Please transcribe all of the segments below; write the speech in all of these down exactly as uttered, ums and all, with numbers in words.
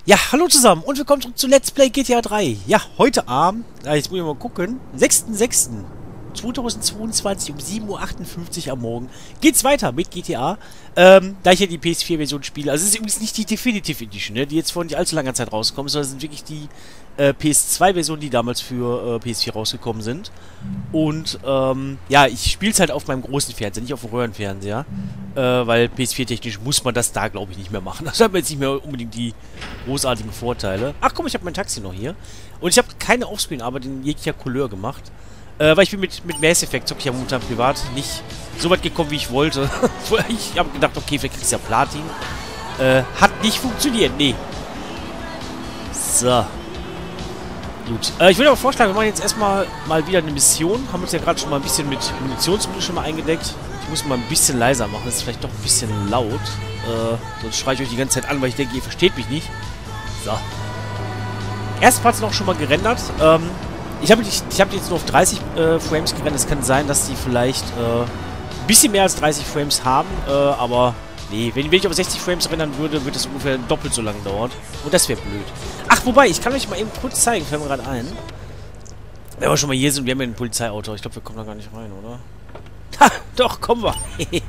Ja, hallo zusammen und willkommen zurück zu Let's Play G T A drei. Ja, heute Abend, ja, jetzt muss ich mal gucken, sechster sechster zweitausendzweiundzwanzig um sieben Uhr achtundfünfzig am Morgen geht's weiter mit G T A, ähm, da ich ja die P S vier Version spiele. Also es ist übrigens nicht die Definitive Edition, ne, die jetzt vor nicht allzu langer Zeit rausgekommen ist, sondern es sind wirklich die äh, P S zwei Versionen, die damals für äh, P S vier rausgekommen sind. Und, ähm, ja, ich spiele es halt auf meinem großen Fernseher, nicht auf dem Röhrenfernseher, äh, weil P S vier technisch muss man das da, glaube ich, nicht mehr machen. Das hat man jetzt nicht mehr unbedingt die großartigen Vorteile. Ach komm, ich habe mein Taxi noch hier. Und ich habe keine Offscreen-Arbeit in jeglicher Couleur gemacht. Äh, weil ich bin mit, mit Mass Effect, zocke ich ja momentan privat, nicht so weit gekommen, wie ich wollte. Ich habe gedacht, okay, vielleicht kriegst du ja Platin. Äh, hat nicht funktioniert, nee. So. Gut. Äh, ich würde aber vorschlagen, wir machen jetzt erstmal mal wieder eine Mission. Haben uns ja gerade schon mal ein bisschen mit Munitionsmittel schon mal eingedeckt. Ich muss mal ein bisschen leiser machen, das ist vielleicht doch ein bisschen laut. Äh, sonst schreie ich euch die ganze Zeit an, weil ich denke, ihr versteht mich nicht. So. Erst Part noch schon mal gerendert. Ähm, ich habe ich, ich hab jetzt nur auf dreißig äh, Frames gerendert. Es kann sein, dass die vielleicht äh, ein bisschen mehr als dreißig Frames haben. Äh, aber nee, wenn, wenn ich auf sechzig Frames rendern würde, würde es ungefähr doppelt so lange dauern. Und das wäre blöd. Ach, wobei, ich kann euch mal eben kurz zeigen. Fällt mir gerade ein. Wenn wir schon mal hier sind, wir haben ja ein Polizeiauto. Ich glaube, wir kommen da gar nicht rein, oder? Ha, doch, kommen wir.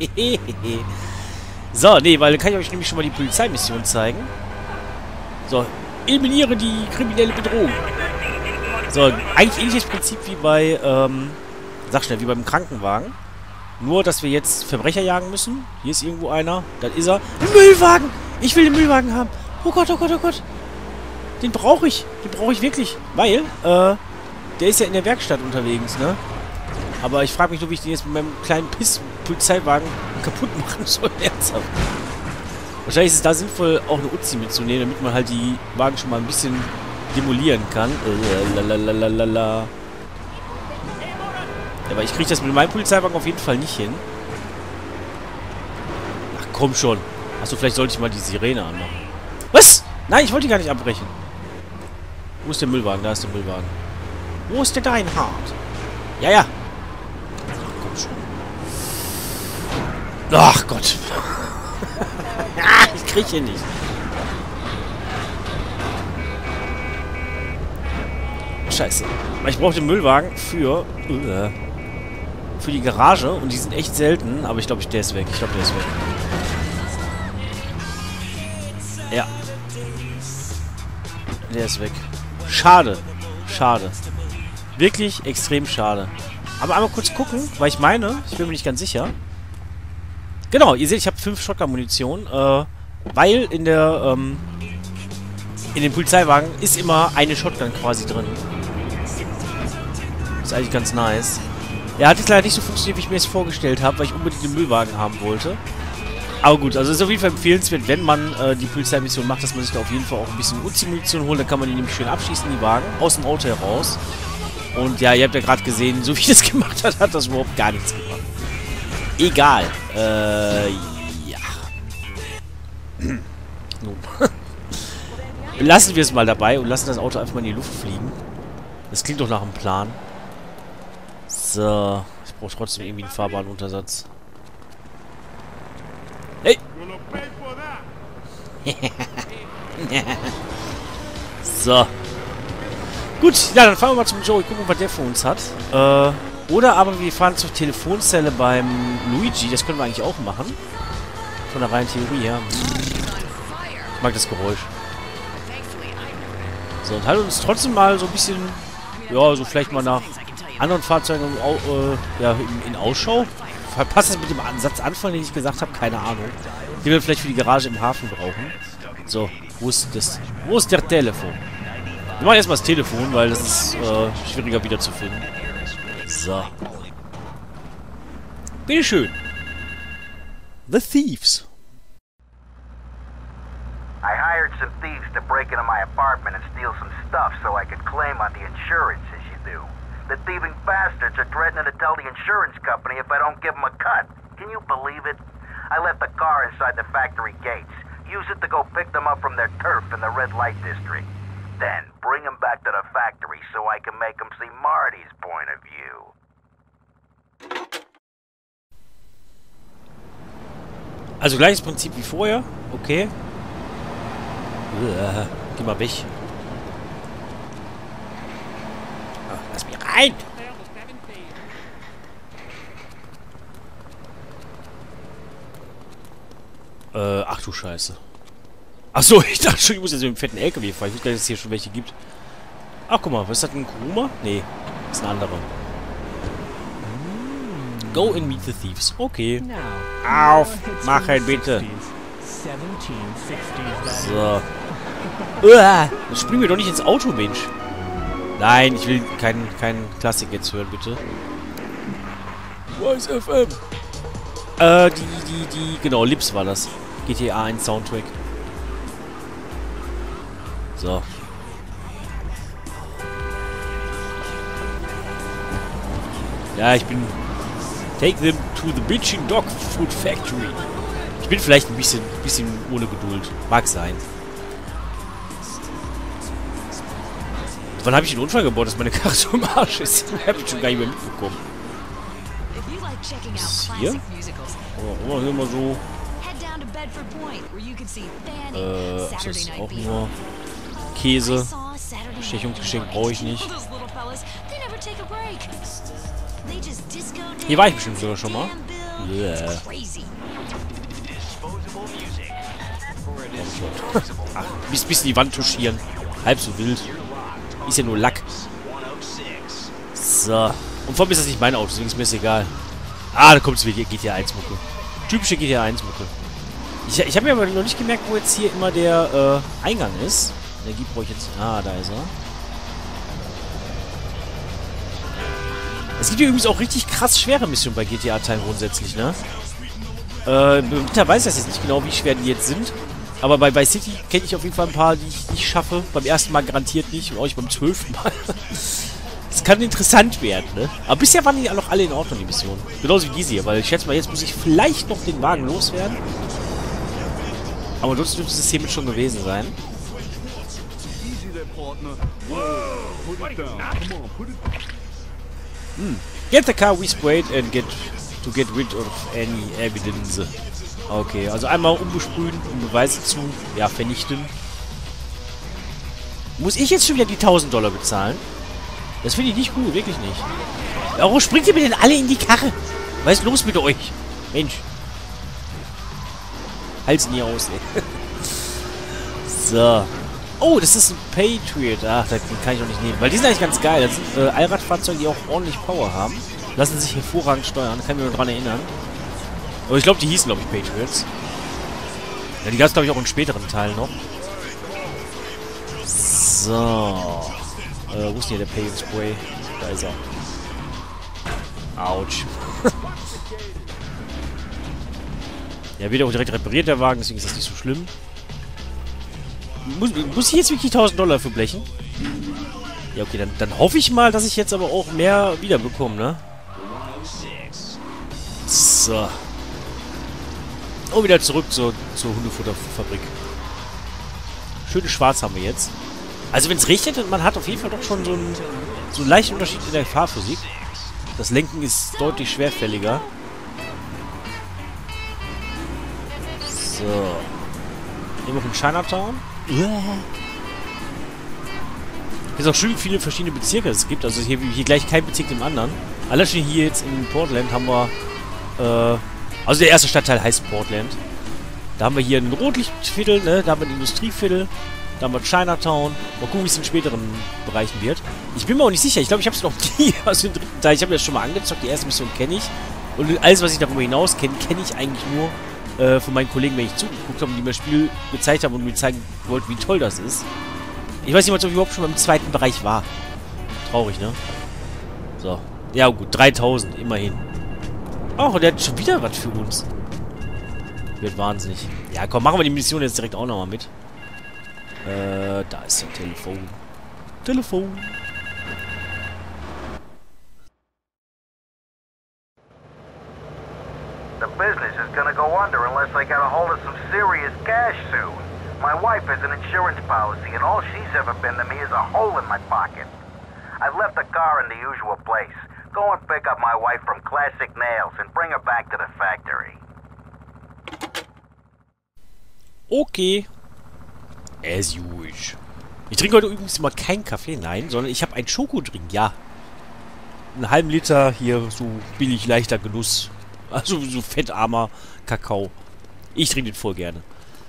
So, nee, weil dann kann ich euch nämlich schon mal die Polizeimission zeigen. So, eliminiere die kriminelle Bedrohung. So, eigentlich ähnliches Prinzip wie bei, ähm, sag schnell, wie beim Krankenwagen. Nur, dass wir jetzt Verbrecher jagen müssen. Hier ist irgendwo einer. Das ist er. Ein Müllwagen! Ich will den Müllwagen haben. Oh Gott, oh Gott, oh Gott. Den brauche ich. Den brauche ich wirklich. Weil, äh, der ist ja in der Werkstatt unterwegs, ne? Aber ich frage mich nur, wie ich den jetzt mit meinem kleinen Piss-Polizeiwagen kaputt machen soll. Ernsthaft. Wahrscheinlich ist es da sinnvoll, auch eine Uzi mitzunehmen, damit man halt die Wagen schon mal ein bisschen demolieren kann. Lalalala. Aber ich kriege das mit meinem Polizeiwagen auf jeden Fall nicht hin. Ach komm schon. Achso, vielleicht sollte ich mal die Sirene anmachen. Was? Nein, ich wollte die gar nicht abbrechen. Wo ist der Müllwagen? Da ist der Müllwagen. Wo ist der Deinhard? Ja, ja. Komm schon. Ach Gott. Ich kriege hier nicht. Scheiße. Ich brauche den Müllwagen für... Uh, für die Garage. Und die sind echt selten. Aber ich glaube, der ist weg. Ich glaube, der ist weg. Ja. Der ist weg. Schade. Schade. Wirklich extrem schade. Aber einmal kurz gucken, weil ich meine, ich bin mir nicht ganz sicher. Genau, ihr seht, ich habe fünf Shotgun-Munition, äh, weil in der, ähm, in dem Polizeiwagen ist immer eine Shotgun quasi drin. Ist eigentlich ganz nice. Er hat jetzt leider nicht so funktioniert, wie ich mir es vorgestellt habe, weil ich unbedingt den Müllwagen haben wollte. Aber gut, also es ist auf jeden Fall empfehlenswert, wenn man äh, die Polizeimission macht, dass man sich da auf jeden Fall auch ein bisschen Uzi-Munition holt. Dann kann man die nämlich schön abschießen, die Wagen, aus dem Auto heraus. Und ja, ihr habt ja gerade gesehen, so wie ich das gemacht habe, hat das überhaupt gar nichts gemacht. Egal. Äh, ja. Nun. Lassen wir es mal dabei und lassen das Auto einfach mal in die Luft fliegen. Das klingt doch nach einem Plan. So. Ich brauche trotzdem irgendwie einen Fahrbahnuntersatz. Hey! So. Gut, ja, dann fahren wir mal zum Joey, gucken, was der für uns hat. Äh, oder aber wir fahren zur Telefonzelle beim Luigi. Das können wir eigentlich auch machen. Von der reinen Theorie her. Ich mag das Geräusch. So, und halten uns trotzdem mal so ein bisschen, ja, so vielleicht mal nach anderen Fahrzeugen äh, ja, in, in Ausschau. Passt das mit dem Ansatz Anfang, den ich gesagt habe? Keine Ahnung. Den wir vielleicht für die Garage im Hafen brauchen. So, wo ist das? Wo ist der Telefon? Wir machen erstmal das Telefon, weil das ist äh, schwieriger wiederzufinden. So. Bitteschön. The Thieves. I hired some thieves to break into my apartment and steal some stuff so I could claim on the insurance, as you do. The thieving bastards are threatening to tell the insurance company if I don't give them a cut. Can you believe it? I left the car inside the factory gates. Use it to go pick them up from their turf in the red light district. Then bring them back to the factory so I can make them see Marty's point of view. Also gleiches Prinzip wie vorher. Okay. Uah, geh mal weg. Ah, lass mich rein! Äh, ach du Scheiße. Achso, ich dachte schon, ich muss jetzt mit dem fetten L K W fahren. Ich weiß gar nicht, dass es hier schon welche gibt. Ach, guck mal, was ist das, ein Kuruma? Nee, das ist ein anderer. Go and meet the thieves. Okay. Aufmachen, bitte. So. Uah, das springen wir doch nicht ins Auto, Mensch. Nein, ich will keinen kein Klassik jetzt hören, bitte. Wise F M. Äh, die, die, die, genau, Lips war das. G T A eins Soundtrack. So. Ja, ich bin... Take them to the bitching dog food factory. Ich bin vielleicht ein bisschen, bisschen ohne Geduld. Mag sein. Wann habe ich einen Unfall gebaut, dass meine Karre so im Arsch ist? Hab ich schon gar nicht mehr mitbekommen. Was ist hier? Oh, oh, immer so. Äh, das ist auch nur Käse. Bestechungsgeschenk brauche ich nicht. Hier war ich bestimmt sogar schon mal. Yeah. Ach, bis, bis in die Wand touchieren. Halb so wild. Ist ja nur Lack. So. Und vor allem ist das nicht mein Auto, deswegen ist mir das egal. Ah, da kommt es wieder G T A eins Mucke. Typische G T A eins Mucke. Ich, ich habe mir aber noch nicht gemerkt, wo jetzt hier immer der äh, Eingang ist. Energie brauche ich jetzt. Ah, da ist er. Es gibt hier übrigens auch richtig krass schwere Missionen bei G T A-Teilen grundsätzlich, ne? Äh, Mittler weiß das jetzt nicht genau, wie schwer die jetzt sind. Aber bei Vice City kenne ich auf jeden Fall ein paar, die ich nicht schaffe. Beim ersten Mal garantiert nicht und auch nicht beim zwölften Mal. Das kann interessant werden, ne? Aber bisher waren die noch alle in Ordnung, die Missionen. Genauso wie diese hier, weil ich schätze mal, jetzt muss ich vielleicht noch den Wagen loswerden. Aber sonst dürfte das hiermit schon gewesen sein. Hm. Get the car we sprayed and get to get rid of any evidence. Okay, also einmal umbesprühen, um Beweise zu, ja, vernichten. Muss ich jetzt schon wieder die tausend Dollar bezahlen? Das finde ich nicht gut, wirklich nicht. Warum springt ihr mir denn alle in die Karre? Was ist los mit euch? Mensch. Halt's nie aus, ey. So. Oh, das ist ein Patriot. Ach, den kann ich auch nicht nehmen. Weil die sind eigentlich ganz geil. Das sind äh, Allradfahrzeuge, die auch ordentlich Power haben. Lassen sich hervorragend steuern. Kann ich mich nur dran erinnern. Aber ich glaube, die hießen, glaube ich, Patriots. Ja, die gab es, glaube ich, auch in späteren Teilen noch. So. Äh, wo ist denn hier der Pay and Spray? Da ist er. Autsch. Ja, wird auch direkt repariert, der Wagen, deswegen ist das nicht so schlimm. Muss, muss ich jetzt wirklich tausend Dollar für blechen? Ja, okay, dann, dann hoffe ich mal, dass ich jetzt aber auch mehr wiederbekomme, ne? So. Oh, wieder zurück zur, zur Hundefutterfabrik. Schönes Schwarz haben wir jetzt. Also wenn es regnet, man hat auf jeden Fall doch schon so einen, so einen leichten Unterschied in der Fahrphysik. Das Lenken ist deutlich schwerfälliger. So. Hier noch in Chinatown. Hier ist auch schön viele verschiedene Bezirke es gibt. Also hier, hier gleich kein Bezirk dem anderen. Allein schon hier jetzt in Portland haben wir... Äh, also der erste Stadtteil heißt Portland. Da haben wir hier ein Rotlichtviertel, ne? Da haben wir ein Industrieviertel. Da haben wir Chinatown. Mal gucken, wie es in späteren Bereichen wird. Ich bin mir auch nicht sicher. Ich glaube, ich habe es noch nie aus dem dritten Teil. Ich habe das schon mal angezockt. Die erste Mission kenne ich. Und alles, was ich darüber hinaus kenne, kenne ich eigentlich nur äh, von meinen Kollegen, wenn ich zugeguckt habe und die mir das Spiel gezeigt haben und mir zeigen wollten, wie toll das ist. Ich weiß nicht, ob ich überhaupt schon mal im zweiten Bereich war. Traurig, ne? So. Ja, gut. dreitausend, immerhin. Oh, der hat schon wieder was für uns. Wird wahnsinnig. Ja, komm, machen wir die Mission jetzt direkt auch nochmal mit. Äh, da ist der Telefon. Telefon. The business is gonna go under unless I get a hold of some serious cash soon. My wife has an insurance policy, and all she's ever been to me is a hole in my pocket. I've left the car in the usual place. Go and pick up my wife from Classic Nails and bring her back to the factory. Okay. As usual. Ich trinke heute übrigens mal keinen Kaffee, nein, sondern ich habe einen Schokodrink, ja. Einen halben Liter hier, so billig, leichter Genuss. Also so fettarmer Kakao. Ich trinke den voll gerne.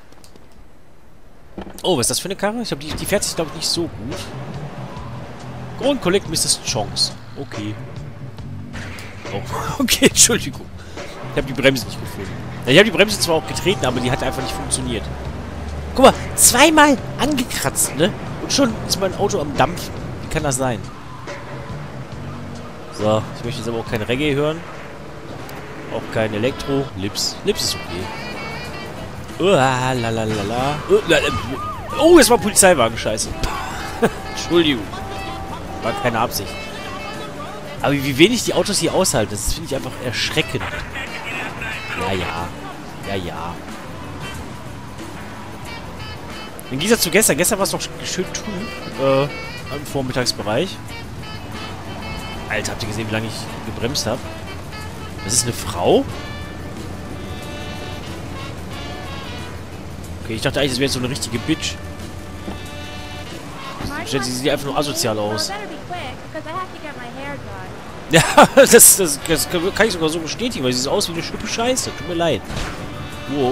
Oh, was ist das für eine Karre? Ich glaube, die, die fährt sich, glaube ich, nicht so gut. Go and collect Missus Chongs. Okay. Oh, okay, Entschuldigung. Ich habe die Bremse nicht gefunden. Ja, ich habe die Bremse zwar auch getreten, aber die hat einfach nicht funktioniert. Guck mal, zweimal angekratzt, ne? Und schon ist mein Auto am Dampfen. Wie kann das sein? So, ich möchte jetzt aber auch kein Reggae hören. Auch kein Elektro. Lips. Lips ist okay. Oh, lalalala. Oh, es war ein Polizeiwagen, scheiße. Entschuldigung. War keine Absicht. Aber wie wenig die Autos hier aushalten, das finde ich einfach erschreckend. Ja, ja. Ja, ja. Im Gegensatz zu gestern. Gestern war es doch schön trüb. Äh, im Vormittagsbereich. Alter, habt ihr gesehen, wie lange ich gebremst habe? Das ist eine Frau? Okay, ich dachte eigentlich, das wäre jetzt so eine richtige Bitch. Stellt sie sieht einfach nur asozial aus. Ja, das, das, das kann ich sogar so bestätigen, weil sie sieht aus wie eine Schippe Scheiße. Tut mir leid. Wow.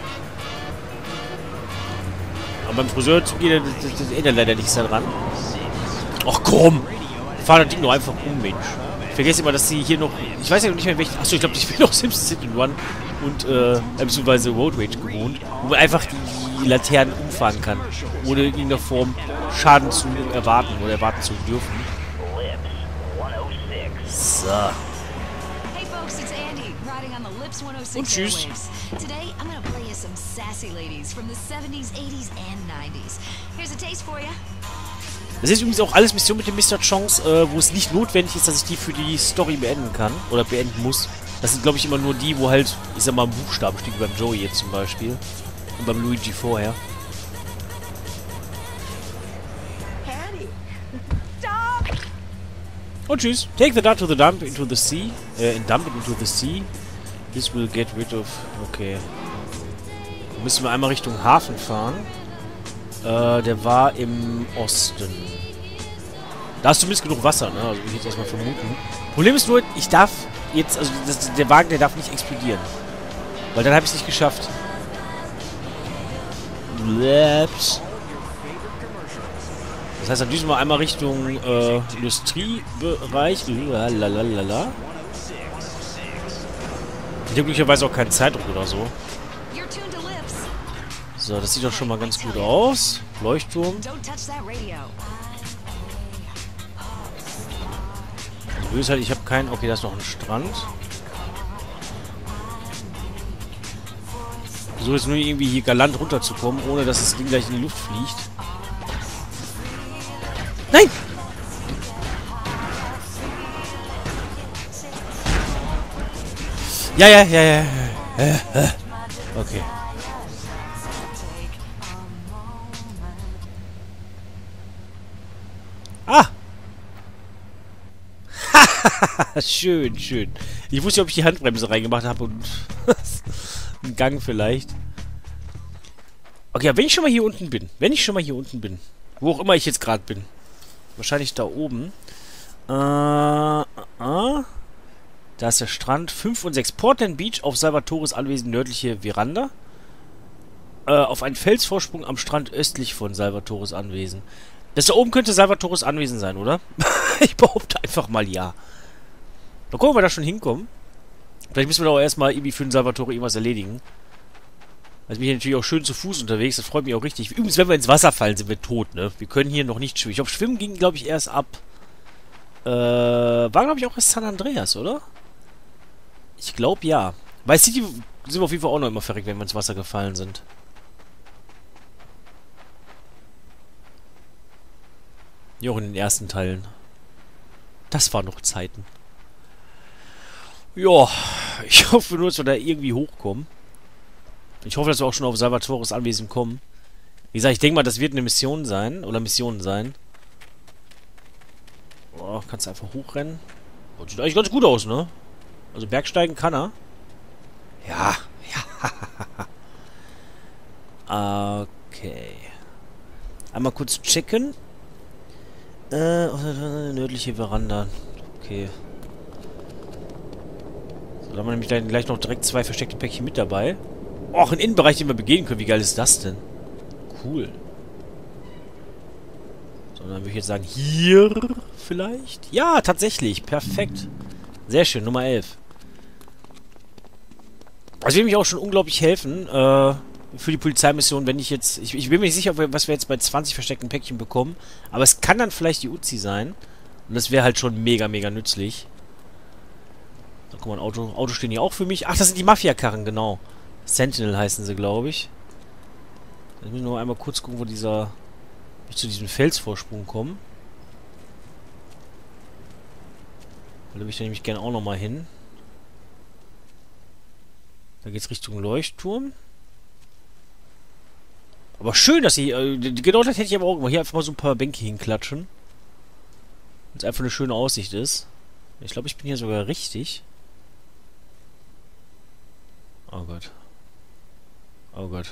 Aber beim Friseur zu gehen, das, das, das ändert leider nichts daran. Ach komm! Fahr das Ding nur einfach um, Mensch. Ich vergesse immer, dass sie hier noch... Ich weiß ja noch nicht mehr, welchen... Achso, ich glaube, ich bin noch Simpsons Hit and Run und, äh, beziehungsweise Road Rage gewohnt, wo man einfach die, die Laternen umfahren kann, ohne in irgendeiner Form Schaden zu erwarten oder erwarten zu dürfen. So. Und tschüss. Today I'm gonna play you some sassy ladies from the seventies, eighties and nineties. Here's a taste for you. Das ist übrigens auch alles Mission mit dem Mister Chongs, äh, wo es nicht notwendig ist, dass ich die für die Story beenden kann. Oder beenden muss. Das sind, glaube ich, immer nur die, wo halt, ich sag mal, ein Buchstaben steht, wie beim Joey jetzt zum Beispiel. Und beim Luigi vorher. Und tschüss. Take the dart to the dump into the sea. Äh, and dump it into the sea. This will get rid of... Okay. Dann müssen wir einmal Richtung Hafen fahren. Äh, der war im Osten. Da ist zumindest genug Wasser, ne? Also, will ich jetzt erstmal vermuten. Problem ist nur, ich darf jetzt... Also, das, der Wagen, der darf nicht explodieren. Weil dann habe ich es nicht geschafft. Läps. Das heißt, dann düsen wir einmal Richtung äh, Industriebereich. Lalalala. Ich habe glücklicherweise auch keinen Zeitdruck oder so. So, das sieht doch schon mal ganz gut aus. Leuchtturm. Das Böse ist halt, ich habe keinen... Okay, da ist noch ein Strand. Ich versuche jetzt nur irgendwie hier galant runterzukommen, ohne dass das Ding gleich in die Luft fliegt. Nein! Ja, ja, ja, ja. Okay. Ah! Schön, schön. Ich wusste nicht, ob ich die Handbremse reingemacht habe und einen Gang vielleicht. Okay, aber wenn ich schon mal hier unten bin, wenn ich schon mal hier unten bin, wo auch immer ich jetzt gerade bin, wahrscheinlich da oben, äh, äh, äh, da ist der Strand. fünf und sechs. Portland Beach auf Salvatores Anwesen, nördliche Veranda. Äh, auf einen Felsvorsprung am Strand östlich von Salvatores Anwesen. Das da oben könnte Salvatores Anwesen sein, oder? Ich behaupte einfach mal ja. Mal gucken, ob wir da schon hinkommen. Vielleicht müssen wir doch erstmal irgendwie für den Salvatore irgendwas erledigen. Also bin ich hier natürlich auch schön zu Fuß unterwegs. Das freut mich auch richtig. Übrigens, wenn wir ins Wasser fallen, sind wir tot, ne? Wir können hier noch nicht schwimmen. Ich glaube, schwimmen ging, glaube ich, erst ab... Äh, war, glaube ich, auch erst San Andreas, oder? Ich glaube, ja. Bei City sind wir auf jeden Fall auch noch immer verreckt, wenn wir ins Wasser gefallen sind. Ja, auch in den ersten Teilen. Das waren noch Zeiten. Ja, ich hoffe nur, dass wir da irgendwie hochkommen. Ich hoffe, dass wir auch schon auf Salvatores Anwesen kommen. Wie gesagt, ich denke mal, das wird eine Mission sein. Oder Missionen sein. Oh, kannst du einfach hochrennen. Oh, sieht eigentlich ganz gut aus, ne? Also Bergsteigen kann er. Ja, ja. Okay. Einmal kurz checken. Äh, nördliche Veranda. Okay. So, dann haben wir nämlich dann gleich noch direkt zwei versteckte Päckchen mit dabei. Och, ein Innenbereich, den wir begehen können. Wie geil ist das denn? Cool. So, dann würde ich jetzt sagen, hier vielleicht? Ja, tatsächlich. Perfekt. Sehr schön, Nummer elf. Also will mich auch schon unglaublich helfen, äh, für die Polizeimission, wenn ich jetzt... Ich, ich bin mir nicht sicher, was wir jetzt bei zwanzig versteckten Päckchen bekommen. Aber es kann dann vielleicht die Uzi sein. Und das wäre halt schon mega, mega nützlich. Da guck mal, ein Auto. Autos stehen hier auch für mich. Ach, das sind die Mafia-Karren, genau. Sentinel heißen sie, glaube ich. Jetzt müssen wir noch einmal kurz gucken, wo dieser... Wie ich zu diesem Felsvorsprung komme. Da will ich da nämlich gerne auch nochmal hin. Da geht's Richtung Leuchtturm. Aber schön, dass sie... Äh, genau das hätte ich aber auch gemacht. Hier einfach mal so ein paar Bänke hinklatschen. Wenn es einfach eine schöne Aussicht ist. Ich glaube, ich bin hier sogar richtig. Oh Gott. Oh Gott.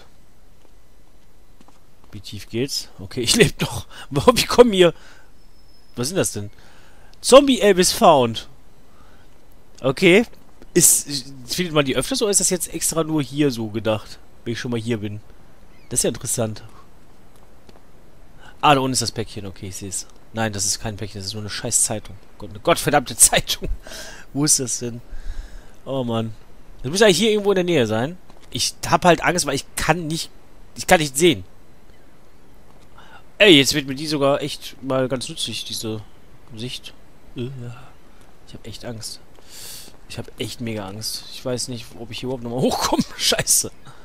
Wie tief geht's? Okay, ich lebe noch. Warum? Ich komme hier. Was sind das denn? Zombie Elvis found. Okay. Ist, findet man die öfters oder ist das jetzt extra nur hier so gedacht? Wenn ich schon mal hier bin. Das ist ja interessant. Ah, da unten ist das Päckchen. Okay, ich sehe es. Nein, das ist kein Päckchen. Das ist nur eine scheiß Zeitung. Gott, eine gottverdammte Zeitung. Wo ist das denn? Oh Mann. Das muss eigentlich hier irgendwo in der Nähe sein. Ich hab halt Angst, weil ich kann nicht... Ich kann nicht sehen. Ey, jetzt wird mir die sogar echt mal ganz nützlich, diese Sicht. Ich habe echt Angst. Ich habe echt mega Angst. Ich weiß nicht, ob ich hier überhaupt nochmal hochkomme. Scheiße.